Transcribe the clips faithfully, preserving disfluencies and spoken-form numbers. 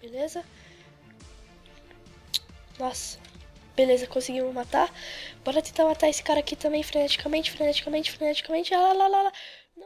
Beleza? Nossa. Beleza, conseguimos matar. Bora tentar matar esse cara aqui também freneticamente, freneticamente, freneticamente. Ah, lá, lá, lá. Não.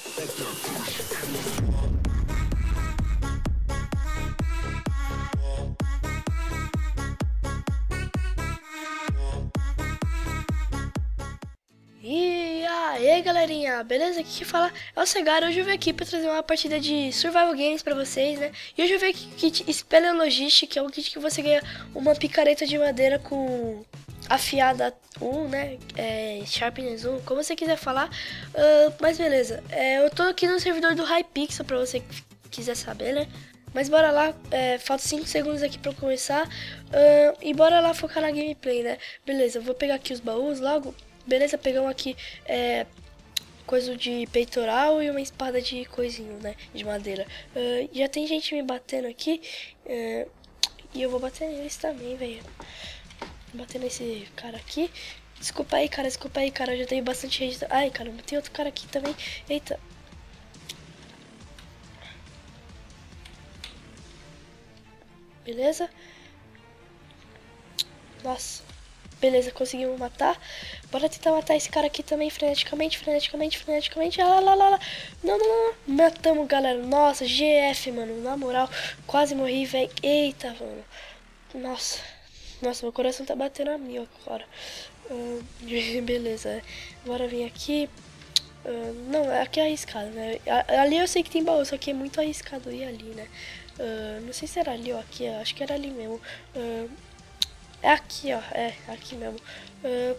E aí galerinha, beleza? Aqui que fala é o Cegar. Hoje eu vim aqui pra trazer uma partida de Survival Games pra vocês, né? E hoje eu vim aqui com o kit Speleologist, que é um kit que você ganha uma picareta de madeira com afiada um, né? É, Sharpness um, como você quiser falar. Uh, mas beleza, é, eu tô aqui no servidor do Hypixel pra você que quiser saber, né? Mas bora lá, é, falta cinco segundos aqui pra começar. Uh, e bora lá focar na gameplay, né? Beleza, eu vou pegar aqui os baús logo. Beleza, pegamos aqui é, coisa de peitoral e uma espada de coisinho, né? De madeira. Uh, já tem gente me batendo aqui. Uh, e eu vou bater neles também, velho. Bater nesse cara aqui. Desculpa aí, cara. Desculpa aí, cara. Eu já tenho bastante gente. Ai, caramba. Tem outro cara aqui também. Eita. Beleza? Nossa. Beleza, conseguimos matar. Bora tentar matar esse cara aqui também freneticamente, freneticamente, freneticamente. Ah, lá, lá, lá. Não, não, não. Matamos, galera. Nossa, G F, mano. Na moral, quase morri, velho. Eita, mano. Nossa. Nossa, meu coração tá batendo a mil agora. Uh, beleza. Bora vir aqui. Uh, não, aqui é arriscado, né? Ali eu sei que tem baú, só que é muito arriscado ir ali, né? Uh, não sei se era ali ou aqui. Acho que era ali mesmo. Uh, É aqui, ó. É, aqui mesmo. Uh,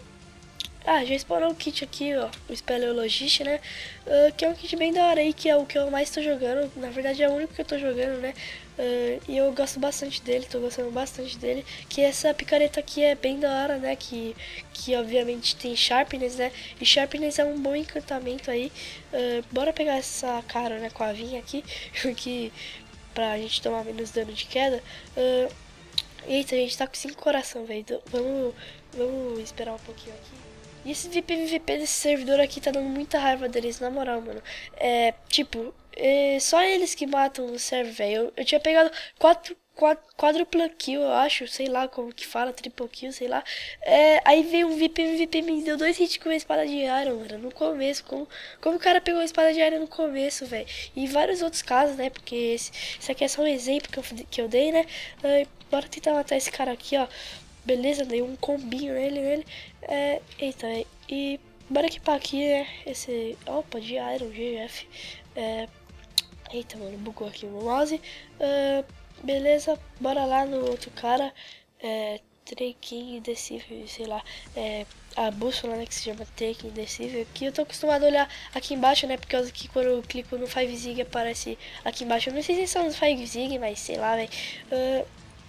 ah, já spawnou o kit aqui, ó. O Speleologist, né? Uh, que é um kit bem da hora aí, que é o que eu mais tô jogando. Na verdade é o único que eu tô jogando, né? Uh, e eu gosto bastante dele, tô gostando bastante dele. Que essa picareta aqui é bem da hora, né? Que, que obviamente tem Sharpness, né? E Sharpness é um bom encantamento aí. Uh, bora pegar essa cara, né? Com a vinha aqui. que, pra gente tomar menos dano de queda. Uh, Eita, a gente tá com cinco coração, velho. Vamos, vamos esperar um pouquinho aqui. E esse V P M V P desse servidor aqui tá dando muita raiva deles, na moral, mano. É, tipo, é só eles que matam no server, velho. Eu, eu tinha pegado quatro, quatro, quádrupla kill, eu acho, sei lá como que fala, triple kill, sei lá. É, aí veio um V P M V P, me deu dois hits com uma espada de iron, mano, no começo. Como, como o cara pegou a espada de iron no começo, velho. E vários outros casos, né, porque esse, esse aqui é só um exemplo que eu, que eu dei, né. Uh, Bora tentar matar esse cara aqui, ó. Beleza, dei um combinho nele, nele. É, eita, e bora equipar aqui, né? Esse... Opa, de Iron, G F. É, eita, mano, bugou aqui o mouse. É, beleza, bora lá no outro cara. É, Trekking Deceiver, sei lá. É, a bússola, né, que se chama Trekking Deceiver. Que eu tô acostumado a olhar aqui embaixo, né? Porque aqui quando eu clico no five zig aparece aqui embaixo. Eu não sei se são os five zig, mas sei lá, velho. É,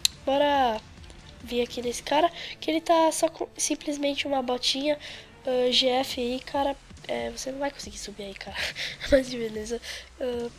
bora vir aqui nesse cara, que ele tá só com simplesmente uma botinha uh, G F aí, cara. É, você não vai conseguir subir aí, cara. Mas beleza. Uh,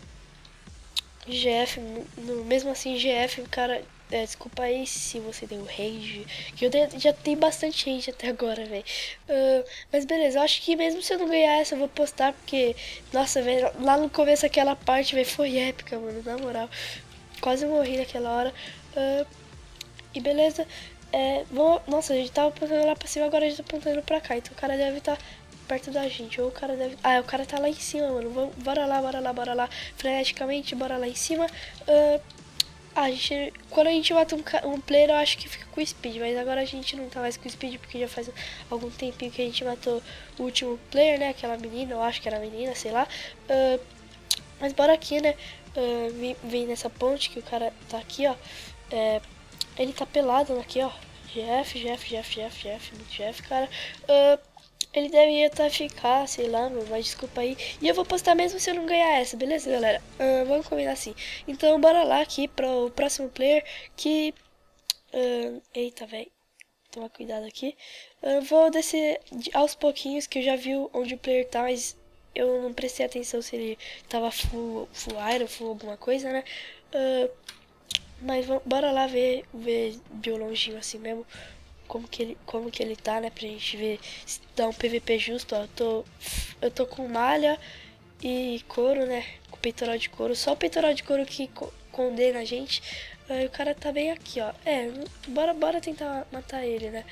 G F, no, mesmo assim, G F, cara. É, desculpa aí se você deu rage, que eu dei, já tem bastante rage até agora, velho. Uh, mas beleza, eu acho que mesmo se eu não ganhar essa, eu vou postar, porque, nossa, velho, lá no começo aquela parte, velho, foi épica, mano, na moral. Quase morri naquela hora. Uh, E beleza, é, vou, nossa, a gente tava apontando lá pra cima, agora a gente tá apontando pra cá. Então o cara deve estar tá perto da gente, ou o cara deve... Ah, o cara tá lá em cima, mano. Vamos, bora lá, bora lá, bora lá. Freneticamente, bora lá em cima. Uh, ah, a gente, quando a gente mata um, um player, eu acho que fica com speed. Mas agora a gente não tá mais com speed, porque já faz algum tempinho que a gente matou o último player, né? Aquela menina, eu acho que era menina, sei lá. Uh, mas bora aqui, né? Uh, vem, vem nessa ponte que o cara tá aqui, ó. É... Ele tá pelado aqui, ó. G F, G F, G F, G F, G F, G F, cara. Uh, ele deveria estar ficar, sei lá, mano, mas desculpa aí. E eu vou postar mesmo se eu não ganhar essa, beleza, galera? Uh, vamos combinar assim. Então, bora lá aqui pro próximo player que... Uh, eita, velho. Toma cuidado aqui. Uh, vou descer aos pouquinhos, que eu já vi onde o player tá, mas eu não prestei atenção se ele tava full, full iron, full alguma coisa, né? Uh, Mas vamos, bora lá ver, ver de longinho assim mesmo como que ele, como que ele tá, né? Pra gente ver se dá um P V P justo, ó. Eu tô, eu tô com malha e couro, né? Com peitoral de couro. Só o peitoral de couro que, condena a gente. Uh, o cara tá bem aqui, ó. É, bora, bora tentar matar ele, né?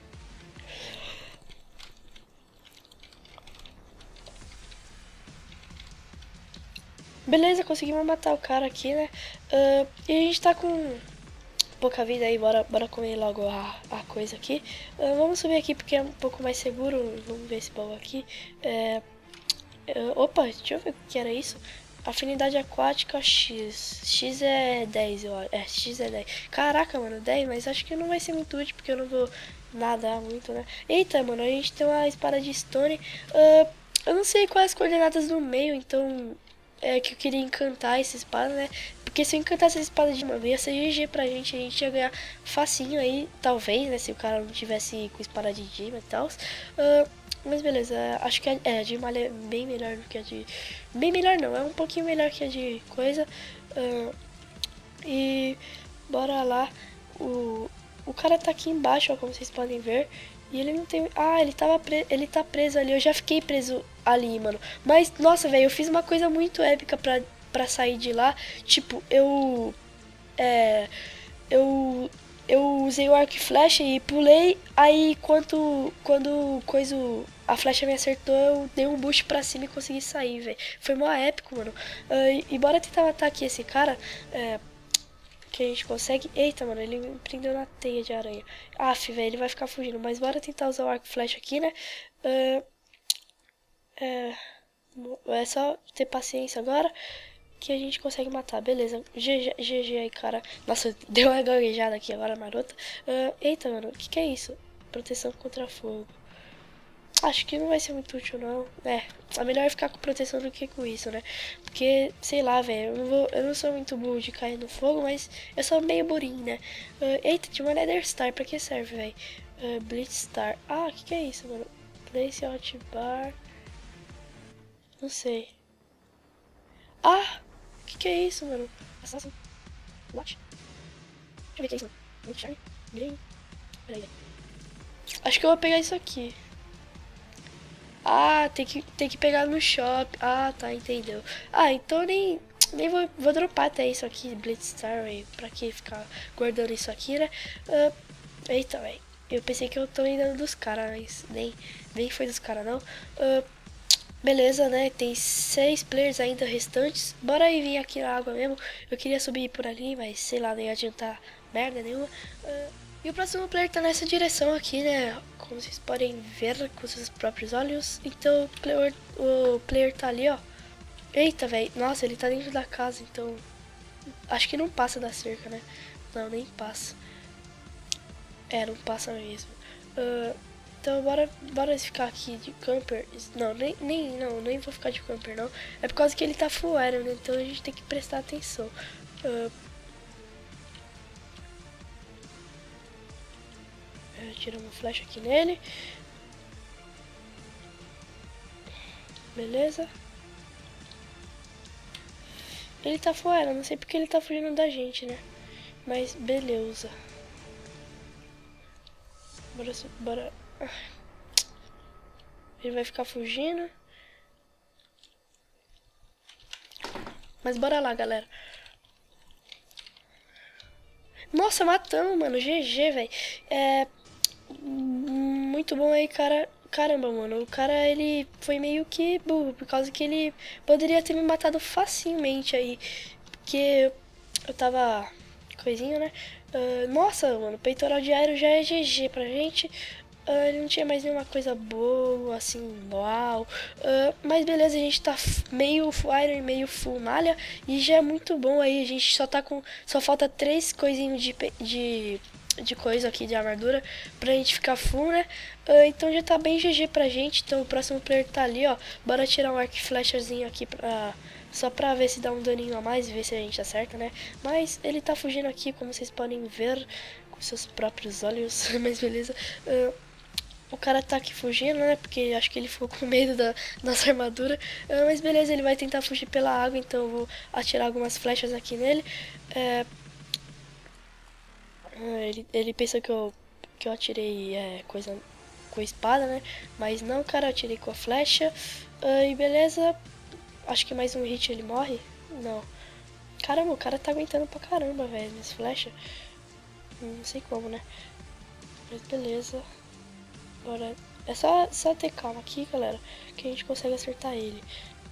Beleza, conseguimos matar o cara aqui, né? Uh, e a gente tá com pouca vida aí, bora, bora comer logo a, a coisa aqui. Uh, vamos subir aqui porque é um pouco mais seguro. Vamos ver esse baú aqui. É, uh, opa, deixa eu ver o que era isso. Afinidade aquática X. X é dez, eu acho. É, X é dez. Caraca, mano, dez, mas acho que não vai ser muito útil porque eu não vou nadar muito, né? Eita, mano, a gente tem uma espada de stone. Uh, eu não sei quais as coordenadas no meio, então é que eu queria encantar essa espada, né? Porque se eu encantasse essa espada de mano, ia ser G G pra gente, a gente ia ganhar facinho aí, talvez, né? Se o cara não tivesse com espada de gema e tal. Uh, mas beleza, acho que a, é, a de malha é bem melhor do que a de... Bem melhor não, é um pouquinho melhor que a de coisa. Uh, e bora lá. O, o cara tá aqui embaixo, ó, como vocês podem ver. E ele não tem... Ah, ele, tava pre... ele tá preso ali. Eu já fiquei preso ali, mano. Mas, nossa, velho, eu fiz uma coisa muito épica pra, pra sair de lá. Tipo, eu... É... Eu... Eu usei o arco e flecha e pulei. Aí, quando... Quando coisa... A flecha me acertou, eu dei um boost pra cima e consegui sair, velho. Foi mó épico, mano. Uh, e bora tentar matar aqui esse cara. É... Que a gente consegue. Eita, mano, ele me prendeu na teia de aranha. Aff, velho, ele vai ficar fugindo. Mas bora tentar usar o arco e flecha aqui, né? Uh, é, é só ter paciência agora que a gente consegue matar. Beleza, G G aí, cara. Nossa, deu uma gaguejada aqui agora, marota. Uh, eita, mano, o que, que é isso? Proteção contra fogo. Acho que não vai ser muito útil, não. É, é melhor ficar com proteção do que com isso, né? Porque, sei lá, velho, eu, não vou, eu não sou muito burro de cair no fogo, mas eu sou meio burinho, né? Uh, eita, tinha uma Nether Star, pra que serve, velho? Uh, Blitz Star. Ah, o que, que é isso, mano? Place Hotbar. Não sei. Ah, o que, que é isso, mano? Assassin. What? Deixa eu ver o que é isso, mano. Charme. Green. Peraí. Acho que eu vou pegar isso aqui. Ah, tem que, tem que pegar no shopping. Ah, tá, entendeu. Ah, então nem, nem vou, vou dropar até isso aqui, Blitzstar, velho. Pra que ficar guardando isso aqui, né? Uh, eita, velho. Eu pensei que eu tô indo dos caras, mas nem, nem foi dos caras, não. Uh, beleza, né? Tem seis players ainda restantes. Bora aí vir aqui na água mesmo. Eu queria subir por ali, mas sei lá, nem ia adiantar merda nenhuma. Uh, E o próximo player tá nessa direção aqui, né? Como vocês podem ver com seus próprios olhos. Então o player, o player tá ali, ó. Eita, velho. Nossa, ele tá dentro da casa, então... Acho que não passa da cerca, né? Não, nem passa. É, não passa mesmo. Uh, então bora, bora ficar aqui de camper. Não, nem, nem, não, nem vou ficar de camper, não. É por causa que ele tá full aero, né? Então a gente tem que prestar atenção. Uh, Tiramos uma flecha aqui nele. Beleza. Ele tá fora, não sei porque ele tá fugindo da gente, né? Mas beleza. Bora... bora... Ele vai ficar fugindo. Mas bora lá, galera. Nossa, matamos, mano. G G, velho. É... Muito bom aí, cara. Caramba, mano, o cara, ele foi meio que burro, por causa que ele poderia ter me matado facilmente aí. Porque eu tava... coisinha, né? Uh, nossa, mano, peitoral de aero já é G G pra gente. Uh, ele não tinha mais nenhuma coisa boa, assim, uau. Uh, mas beleza, a gente tá meio full iron e meio full malha. E já é muito bom aí, a gente só tá com... Só falta três coisinhos de... de de coisa aqui de armadura pra gente ficar full, né? Uh, então já tá bem G G pra gente. Então o próximo player tá ali, ó. Bora tirar um arco e flechazinho aqui pra... Só pra ver se dá um daninho a mais e ver se a gente acerta, né? Mas ele tá fugindo aqui, como vocês podem ver com seus próprios olhos. Mas beleza. Uh, o cara tá aqui fugindo, né? Porque acho que ele ficou com medo da nossa armadura. Uh, mas beleza, ele vai tentar fugir pela água. Então eu vou atirar algumas flechas aqui nele. Uh, Ele, ele pensa que eu, que eu atirei é, coisa com a espada, né? Mas não, cara, eu atirei com a flecha. Uh, e beleza. Acho que mais um hit ele morre. Não. Caramba, o cara tá aguentando pra caramba, velho, minhas flechas. Não sei como, né? Mas beleza. Bora. É só, só ter calma aqui, galera, que a gente consegue acertar ele.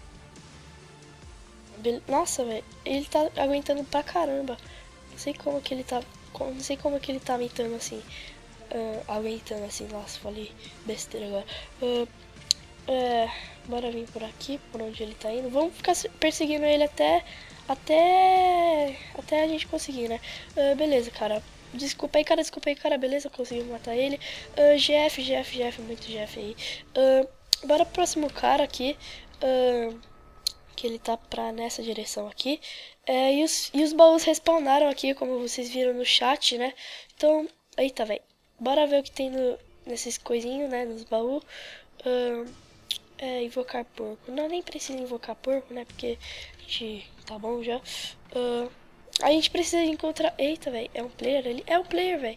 Be Nossa, velho, ele tá aguentando pra caramba. Não sei como que ele tá... Não sei como que ele tá aguentando assim. Uh, aguentando assim, nossa, falei besteira agora. Uh, é, bora vir por aqui, por onde ele tá indo. Vamos ficar perseguindo ele até... Até... Até a gente conseguir, né? Uh, beleza, cara. Desculpa aí, cara, desculpa aí, cara, beleza, conseguimos matar ele. Uh, G F, G F, G F, muito G F aí. Uh, bora pro próximo cara aqui. Uh, que ele tá pra nessa direção aqui. É, e, os, e os baús respawnaram aqui, como vocês viram no chat, né? Então, eita, velho. Bora ver o que tem no, nesses coisinhos, né, nos baús. Uh, é, invocar porco. Não, nem precisa invocar porco, né, porque a gente tá bom já. Uh, a gente precisa encontrar... Eita, velho, é um player ali? É um player, velho.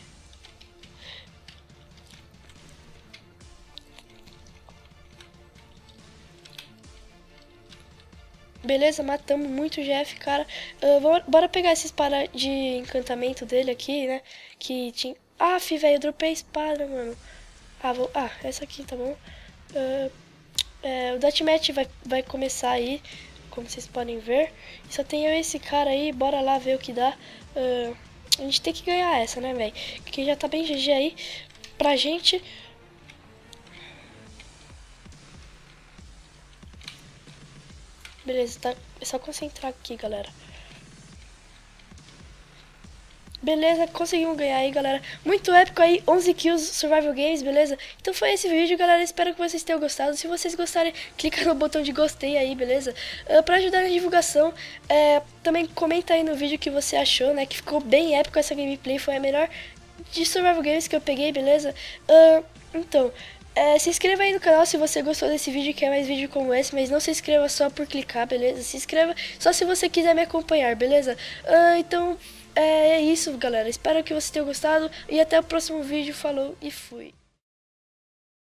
Beleza, matamos muito G F, cara. Uh, bora pegar essa espada de encantamento dele aqui, né? Que tinha... Aff, velho, eu dropei a espada, mano. Ah, vou... ah, essa aqui, tá bom. Uh, é, o Deathmatch vai, vai começar aí, como vocês podem ver. Só tem eu e esse cara aí, bora lá ver o que dá. Uh, a gente tem que ganhar essa, né, velho? Que já tá bem G G aí pra gente. Beleza, tá... é só concentrar aqui, galera. Beleza, conseguimos ganhar aí, galera. Muito épico aí, onze kills Survival Games, beleza? Então foi esse vídeo, galera. Espero que vocês tenham gostado. Se vocês gostarem, clica no botão de gostei aí, beleza? Uh, pra ajudar na divulgação, é, também comenta aí no vídeo o que você achou, né? Que ficou bem épico essa gameplay, foi a melhor de Survival Games que eu peguei, beleza? Uh, então... É, se inscreva aí no canal se você gostou desse vídeo e quer mais vídeo como esse, mas não se inscreva só por clicar, beleza? Se inscreva só se você quiser me acompanhar, beleza? Uh, então é isso, galera. Espero que você tenha gostado e até o próximo vídeo. Falou e fui!